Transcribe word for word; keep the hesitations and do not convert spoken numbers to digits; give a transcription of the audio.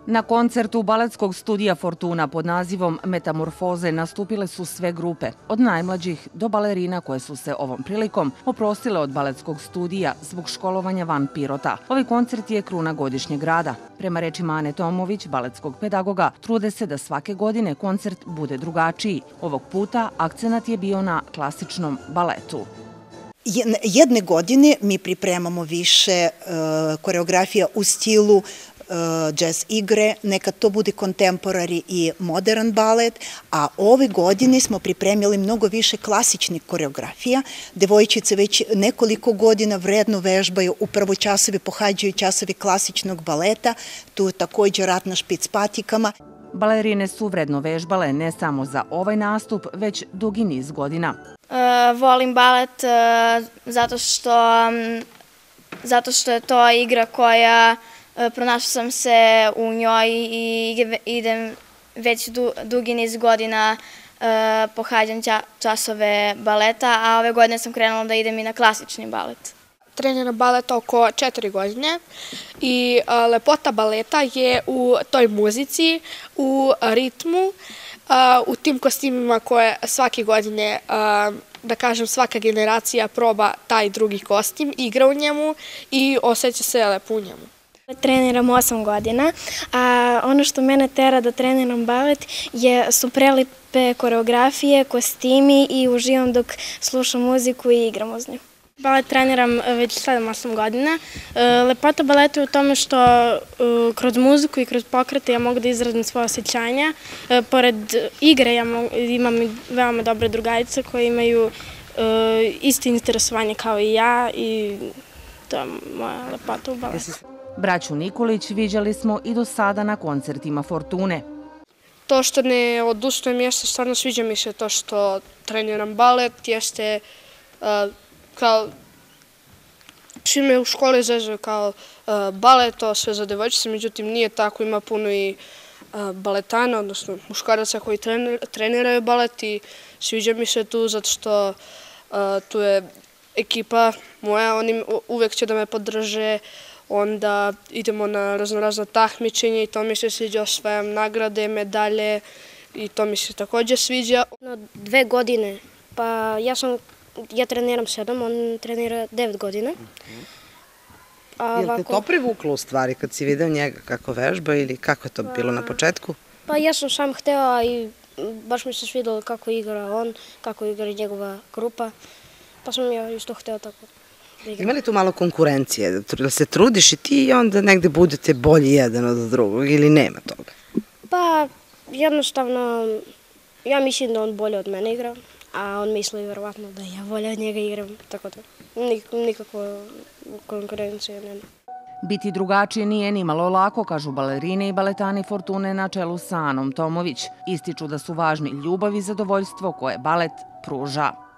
Na koncertu baletskog studija Fortuna pod nazivom Metamorfoze nastupile su sve grupe, od najmlađih do balerina koje su se ovom prilikom oprostile od baletskog studija zbog školovanja van Pirota. Ovaj koncert je kruna godišnjeg rada. Prema rečima Ane Tomović, baletskog pedagoga, trude se da svake godine koncert bude drugačiji. Ovog puta akcenat je bio na klasičnom baletu. Jedne godine mi pripremamo više koreografija u stilu jazz igre, nekad to bude kontemporari i modern balet, a ove godine smo pripremili mnogo više klasičnih koreografija. Devojčice već nekoliko godina vredno vežbaju, upravo časovi pohađaju časovi klasičnog baleta, tu također rad na špic patikama. Balerine su vredno vežbale ne samo za ovaj nastup, već dugi niz godina. Volim balet zato što, zato što je to igra koja pronašla sam se u njoj i idem već dugi niz godina pohađam časove baleta, a ove godine sam krenula da idem i na klasični balet. Treniram balet oko četiri godine i lepota baleta je u toj muzici, u ritmu, u tim kostimima koje svake godine, da kažem, svaka generacija proba taj drugi kostim, igra u njemu i osjeća se lepo u njemu. Treniram osam godina, a ono što mene tera da treniram balet su prelepe koreografije, kostimi i uživam dok slušam muziku i igram uz nju. Balet treniram već sedam osam godina. Lepota baleta je u tome što kroz muziku i kroz pokrete ja mogu da izrazim svoje osjećanja. Pored igre ja imam veoma dobre drugarice koje imaju isto interesovanje kao i ja i to je moja lepota u baletu. Braću Nikolić viđali smo i do sada na koncertima Fortune. To što ne odustajem jeste, stvarno sviđa mi se to što treniram balet, jeste kao svi me u školi zezaju kao balet, to sve za devojčice, međutim nije tako, ima puno i baletana, odnosno muškaraca koji treniraju balet i sviđa mi se tu zato što tu je ekipa moja, oni uvek će da me podrže, onda idemo na raznorazna takmičenja i to mi se sviđa, osvajam nagrade, medalje i to mi se također sviđa. Dve godine, pa ja sam, ja treniram sedam, on trenira devet godina. Je li te to privuklo u stvari kad si vidio njega kako vežba ili kako je to bilo na početku? Pa ja sam sam hteo i baš mi se svidelo kako igra on, kako igra njegova grupa, pa sam ja isto hteo tako. Ima li tu malo konkurencije, da se trudiš i ti i onda negde budete bolji jedan od drugog ili nema toga? Pa jednostavno, ja mislim da on bolje od mene igra, a on misli verovatno da ja bolje od njega igram, tako da nikakva konkurencija nema. Biti drugačije nije ni malo lako, kažu balerine i baletani Fortune na čelu sa Anom Tomović. Ističu da su važni ljubav i zadovoljstvo koje balet pruža.